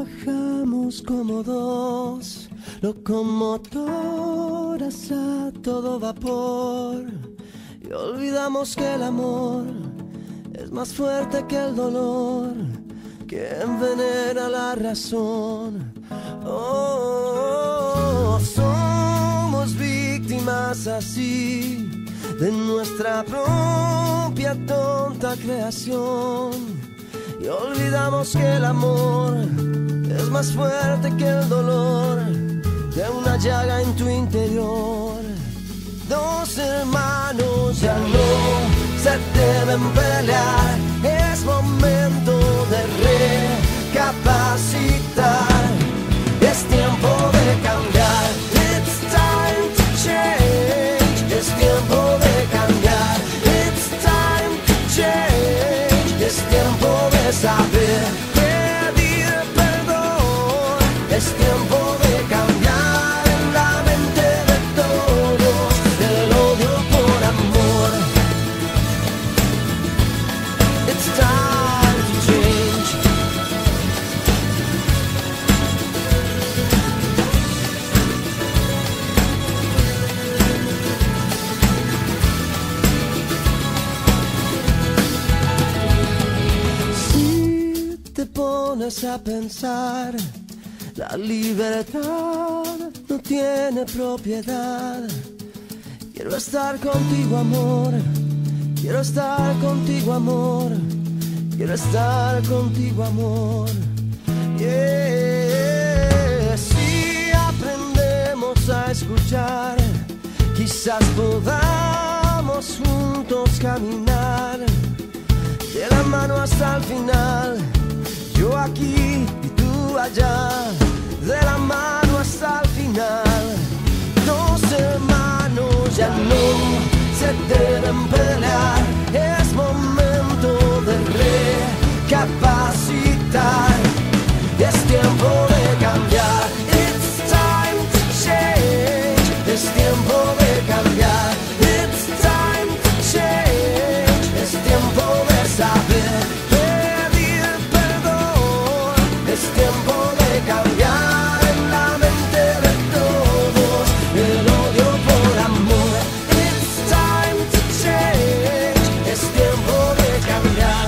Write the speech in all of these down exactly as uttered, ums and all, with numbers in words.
Viajamos como dos locomotoras a todo vapor y olvidamos que el amor es más fuerte que el dolor, que envenena la razón. Oh, somos víctimas así de nuestra propia tonta creación y olvidamos que el amor es más fuerte que el dolor de una llaga en tu interior. Dos hermanos ya no se deben pelear, es momento de recapacitar, es tiempo de cambiar. It's time to change, es tiempo de cambiar. It's time to change, es tiempo de saber pedir perdón, es tiempo de cambiar en la mente de todos el odio por amor. It's time to change. Si te pones a pensar, la libertad no tiene propiedad. Quiero estar contigo, amor. Quiero estar contigo, amor. Quiero estar contigo, amor. Yeah. Si aprendemos a escuchar, quizás podamos juntos caminar de la mano hasta el final. Yo aquí y tú allá, de la mano hasta el final. Dos hermanos ya no se deben pelear, es momento de recapacitar, es tiempo de cambiar. It's time to change, es tiempo de cambiar. It's time to change, es tiempo de saber pedir perdón, es tiempo de cambiar en la mente de todos el odio por amor. It's time to change, es tiempo de cambiar.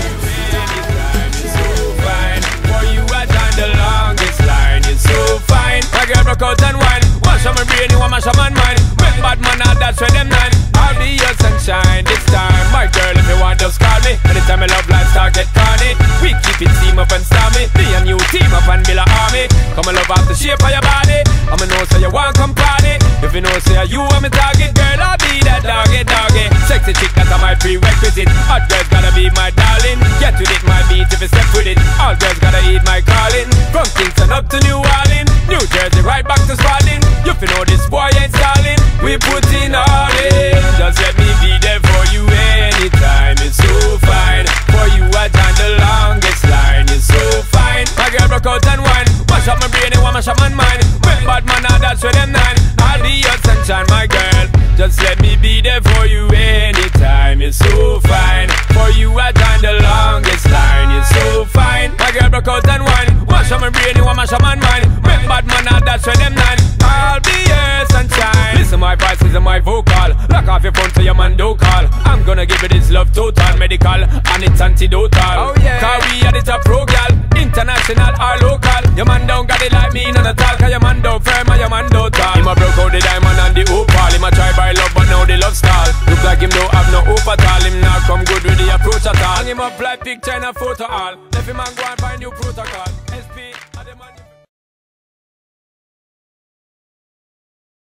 So fine, for you I done the longest line. You're so fine, my girl broke out and wine. Wash on my brain, you want mash on my mind. When bad man out, that's where them nine. I'll be your sunshine this time, my girl. If you want, just call me. Anytime my love life start get corny, we keep it team up and stormy. Be a new team up and build a army. Come and love off the shape of your body. I'ma know say you want come party. If you know say you want me target, girl, I'll be that doggy doggy. Sexy chick, that's my prerequisite. Hot girls gotta be my darling. Get with it, my beat if you step with it. All girls gotta eat my calling. From Kingston up to New Orleans, New Jersey right back to Spalding. You fi know this boy ain't stalling. We put in all in. Just let me be there for you anytime. It's so fine. For you I done the longest line. You're so fine. My girl broke out and wine. Mash up my brain and mash up my mind. When bad man out, that's where them nine. I'll be your sunshine, my girl. Just let me be there for you anytime. You're so fine. For you I done the longest line. You're so fine. My girl broke out and wine. Mash up my brain and mash up my mind. When bad man out, that's where them nine. I'll be your sunshine. Listen, my voice is my vocal. Lock off your phone so your man don't call. I'm gonna give you this love total, medical, and it's antidotal. Oh yeah. Cause we are the top pro gal, international or local. Your man don't got it like me, none at all. Cause your man don't firm and your man don't tall. Him a broke out the diamond and the opal. Him a try by love but now the love stall. Look like him don't have no hope at all. Him not come good with the approach at all. Hang him up like picture in a photo all. Left him and go and find new protocol.